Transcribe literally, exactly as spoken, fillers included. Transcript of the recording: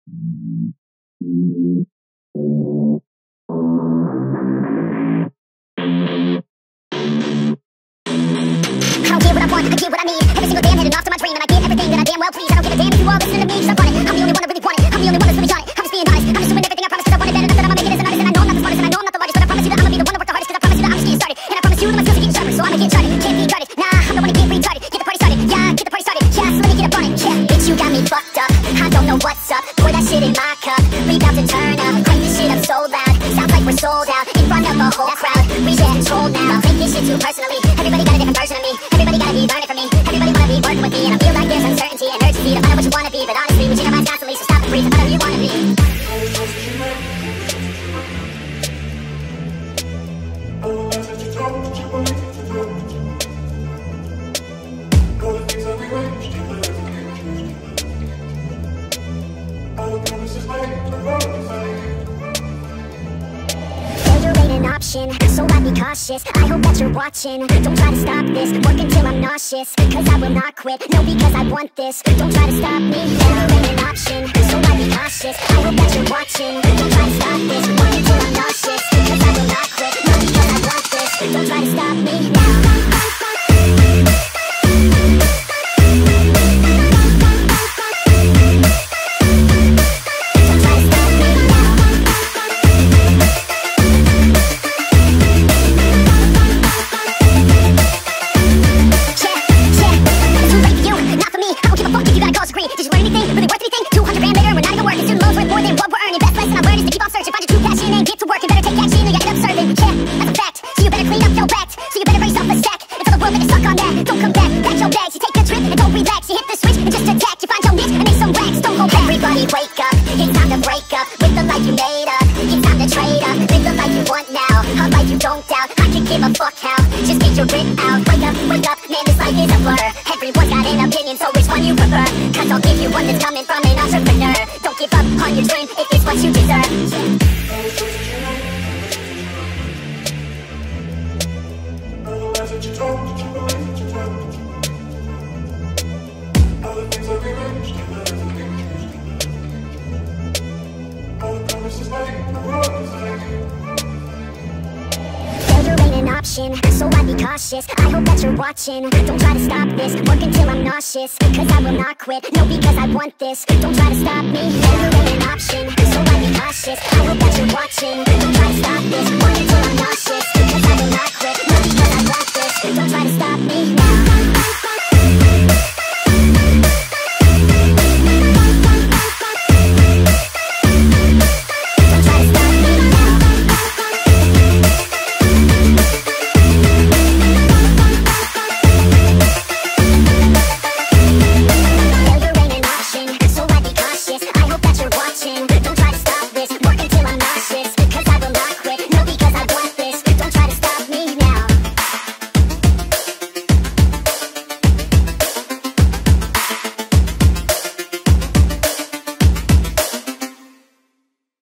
I get what I need every single day. I'm heading off to my dream, and I get everything that I damn well please. I don't give a damn if you all listen to me, 'cause I want it. I'm the only one that really want it. I'm the only one that's really on it. I'm just being honest. I'm just doing everything I promise, 'cause I want it better. Not that I'ma make it as an artist, and I know I'm not the smartest, and I know I'm not the largest, but I promise you that I'ma be the one that work the hardest, 'cause I promise you that I'm just getting started. And I promise you that my skills are getting sharper, so I'ma get started. Can't be guarded. Nah, I'm the one to get retarded. Get the party started. Yeah, get the party started. Yeah, so let me get up on it. Yeah, bitch, you got me fucked up. I don't know what's up. Pour that shit in my cup. We bout to turn up. Crank this shit up so loud. Sounds like we're sold out in front of a whole crowd. We get control now. Take this shit too personally. Everybody got a different version of me. Everybody gotta be learning from me. Everybody wanna be working with me, and I feel like there's uncertainty and urgency to find out what you wanna be. But honestly, we change our minds constantly, so stop and breathe and find out who you wanna be. Failure ain't an option, so I'd be cautious. I hope that you're watching. Don't try to stop this, work until I'm nauseous, 'cause I will not quit, no, because I want this. Don't try to stop me, failure ain't an option, so I'd be cautious. I hope that you're watching. Don't try to stop this, work until I'm nauseous, 'cause I will not quit, no, because I want this. Don't try to stop me now. Wake up, it's time to break up with the life you made up. It's time to trade up, live the life you want now, a life you don't doubt. I can give a fuck how, just get your grit out. Wake up, wake up, man, this life is a blur. Everyone's got an opinion, so which one you prefer? 'Cause I'll give you one that's coming from an entrepreneur. Don't give up on your dream if it's what you deserve. Failure ain't an option, so I'd be cautious. I hope that you're watching. Don't try to stop this, work until I'm nauseous, 'cause I will not quit, no, because I want this. Don't try to stop me.